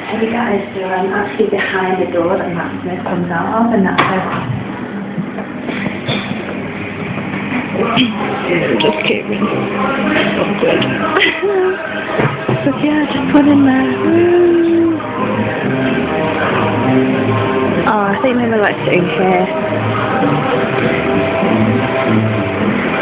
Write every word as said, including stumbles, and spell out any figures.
Hey guys, so I'm actually behind the door that Matt Smith comes out of, and that's it. Just kidding. Oh, good. So yeah, just put in there. Oh, I think maybe I like sitting here.